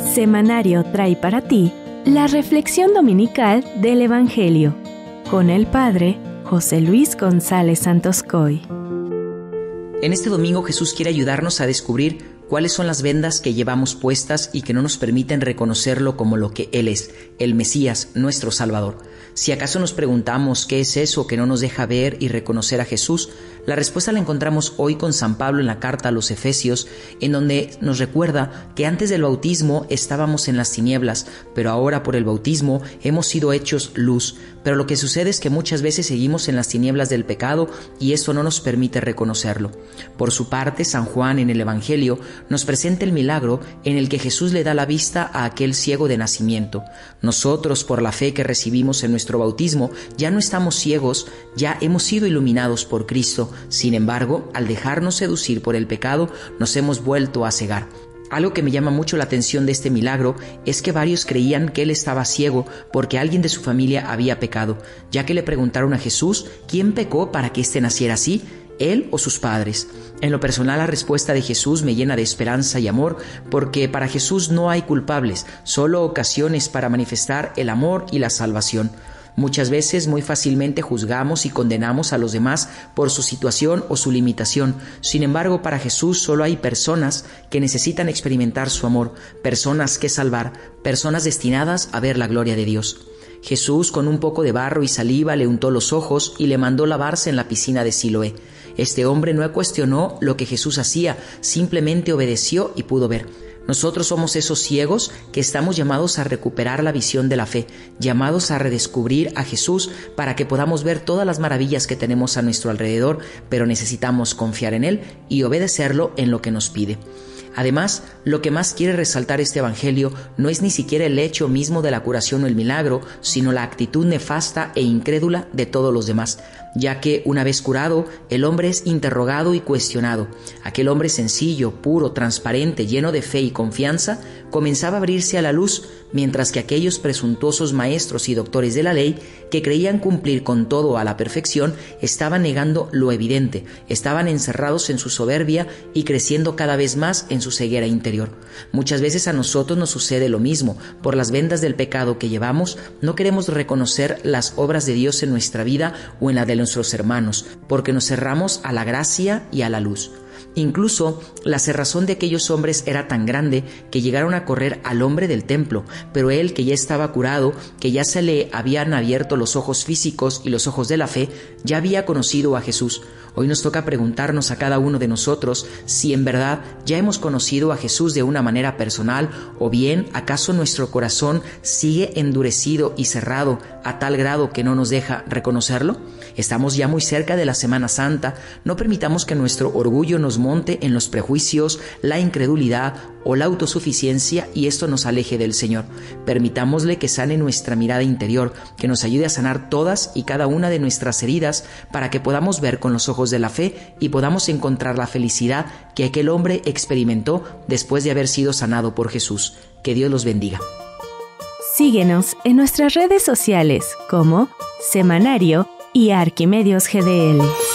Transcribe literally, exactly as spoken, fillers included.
Semanario trae para ti la reflexión dominical del Evangelio con el Padre José Luis González Santoscoy. En este domingo Jesús quiere ayudarnos a descubrir cuáles son las vendas que llevamos puestas y que no nos permiten reconocerlo como lo que Él es, el Mesías, nuestro Salvador. Si acaso nos preguntamos qué es eso que no nos deja ver y reconocer a Jesús, la respuesta la encontramos hoy con San Pablo en la carta a los Efesios, en donde nos recuerda que antes del bautismo estábamos en las tinieblas, pero ahora por el bautismo hemos sido hechos luz. Pero lo que sucede es que muchas veces seguimos en las tinieblas del pecado y eso no nos permite reconocerlo. Por su parte, San Juan en el Evangelio nos presenta el milagro en el que Jesús le da la vista a aquel ciego de nacimiento. Nosotros, por la fe que recibimos en nuestro bautismo, ya no estamos ciegos, ya hemos sido iluminados por Cristo. Sin embargo, al dejarnos seducir por el pecado, nos hemos vuelto a cegar. Algo que me llama mucho la atención de este milagro es que varios creían que él estaba ciego porque alguien de su familia había pecado, ya que le preguntaron a Jesús quién pecó para que éste naciera así, él o sus padres. En lo personal, la respuesta de Jesús me llena de esperanza y amor, porque para Jesús no hay culpables, solo ocasiones para manifestar el amor y la salvación. Muchas veces muy fácilmente juzgamos y condenamos a los demás por su situación o su limitación. Sin embargo, para Jesús solo hay personas que necesitan experimentar su amor, personas que salvar, personas destinadas a ver la gloria de Dios. Jesús, con un poco de barro y saliva, le untó los ojos y le mandó lavarse en la piscina de Siloé. Este hombre no cuestionó lo que Jesús hacía, simplemente obedeció y pudo ver. Nosotros somos esos ciegos que estamos llamados a recuperar la visión de la fe, llamados a redescubrir a Jesús para que podamos ver todas las maravillas que tenemos a nuestro alrededor, pero necesitamos confiar en Él y obedecerlo en lo que nos pide. Además, lo que más quiere resaltar este Evangelio no es ni siquiera el hecho mismo de la curación o el milagro, sino la actitud nefasta e incrédula de todos los demás, ya que una vez curado, el hombre es interrogado y cuestionado. Aquel hombre sencillo, puro, transparente, lleno de fe y confianza, comenzaba a abrirse a la luz, mientras que aquellos presuntuosos maestros y doctores de la ley, que creían cumplir con todo a la perfección, estaban negando lo evidente, estaban encerrados en su soberbia y creciendo cada vez más en su ceguera interior. Muchas veces a nosotros nos sucede lo mismo. Por las vendas del pecado que llevamos, no queremos reconocer las obras de Dios en nuestra vida o en la de nuestros hermanos, porque nos cerramos a la gracia y a la luz. Incluso la cerrazón de aquellos hombres era tan grande que llegaron a correr al hombre del templo, pero él, que ya estaba curado, que ya se le habían abierto los ojos físicos y los ojos de la fe, ya había conocido a Jesús. Hoy nos toca preguntarnos a cada uno de nosotros si en verdad ya hemos conocido a Jesús de una manera personal, o bien acaso nuestro corazón sigue endurecido y cerrado a tal grado que no nos deja reconocerlo. Estamos ya muy cerca de la Semana Santa. No permitamos que nuestro orgullo nos monte en los prejuicios, la incredulidad o la autosuficiencia y esto nos aleje del Señor. Permitámosle que sane nuestra mirada interior, que nos ayude a sanar todas y cada una de nuestras heridas para que podamos ver con los ojos de la fe y podamos encontrar la felicidad que aquel hombre experimentó después de haber sido sanado por Jesús. Que Dios los bendiga. Síguenos en nuestras redes sociales como Semanario y Arquimedios G D L.